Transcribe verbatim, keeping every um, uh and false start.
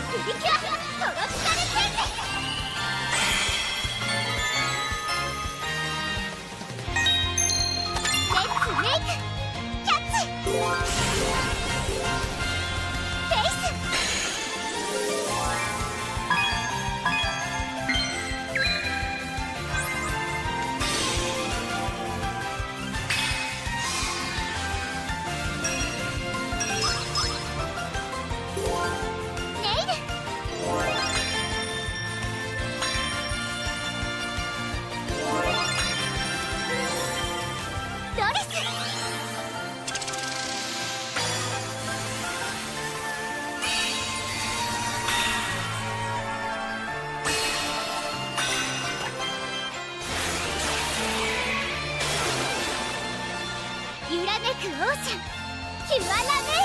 プリキュアトロピカルペンチ。レッツメイクキャッチフェイスネイルドレス揺らめくオーシャンキュアラメ